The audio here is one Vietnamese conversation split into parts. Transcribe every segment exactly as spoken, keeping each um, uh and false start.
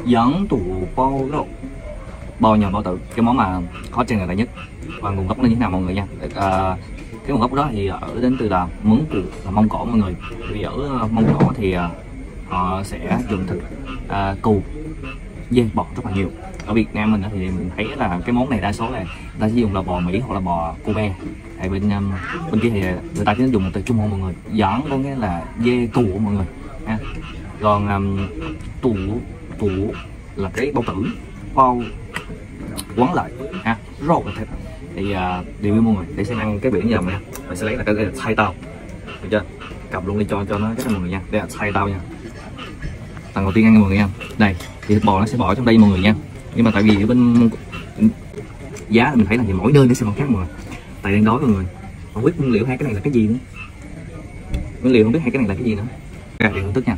gián tủ bao rau, bò nhờ bao tử, cái món mà khó trên này nhất. Và nguồn gốc nó như thế nào mọi người nha. À, cái nguồn gốc đó thì ở đến từ là Mướn Cù, là Mông Cổ mọi người. Vì ở Mông Cổ thì uh, họ sẽ dùng thịt uh, cừu, dê, bò rất là nhiều. Ở Việt Nam mình thì mình thấy là cái món này đa số là ta chỉ dùng là bò Mỹ hoặc là bò Kobe. Tại bên um, bên kia thì người ta chỉ dùng từ Trung Hoa mọi người. Gián có nghĩa là dê cừu mọi người ha. Còn um, tủ tủ là cái bao tử, bao quấn lại ha, rau và thịt. Thì uh, review mọi người để xem ăn cái biển như nào nha. Mình sẽ lấy là cái đây là xay tao, được chưa? Cầm luôn đi cho cho nó chắc mọi người nha. Đây là xay tao nha. Lần đầu tiên ăn mọi người nha. Đây thì thịt bò nó sẽ bỏ trong đây mọi người nha. Nhưng mà tại vì ở bên giá mình thấy là thì mỗi nơi nó sẽ còn khác mọi người. Tại đang đói mọi người. Không biết nguyên liệu hai cái này là cái gì nữa. Nguyên liệu không biết hai cái này là cái gì nữa. Ra thì thưởng thức nha.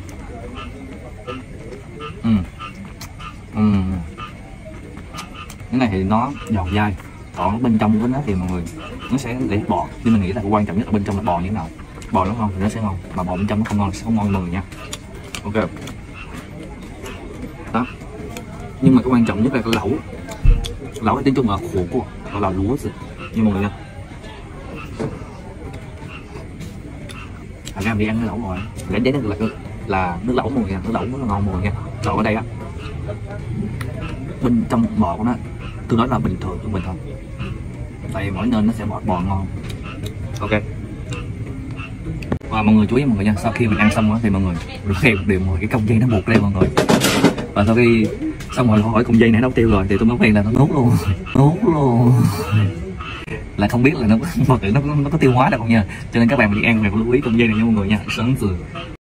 Ừ. Ừ. Cái này thì nó giòn dai, còn bên trong của nó thì mọi người nó sẽ để bò, nhưng mình nghĩ là quan trọng nhất là bên trong là bò như thế nào. Bò nó ngon thì nó sẽ ngon, mà bò bên trong nó không ngon thì sẽ không ngon mọi người nha. Ok đó, nhưng mà cái quan trọng nhất là cái lẩu. Lẩu thì tiếng Trung là khổ của gọi là lúa gì như mọi người nha. Thành ra mình đi ăn cái lẩu rồi để đấy là là nước lẩu mọi người nha. Nước lẩu rất là ngon mọi người nha. Lẩu ở đây á, bên trong bò của nó tôi nói là bình thường của mình thôi, tại mỗi nơi nó sẽ bỏ bò ngon. Ok, và mọi người chú ý mọi người nha, sau khi mình ăn xong thì mọi người được thêm một điều, mọi cái cong dây nó buộc lên mọi người. Và sau khi xong rồi hỏi cong dây này đâu tiêu rồi thì tôi mới quen là nó nuốt luôn, nuốt luôn là không biết là nó nó, nó, nó có tiêu hóa đâu không nha. Cho nên các bạn mình đi ăn phải lưu ý cong dây này nha mọi người nha. Sấn từ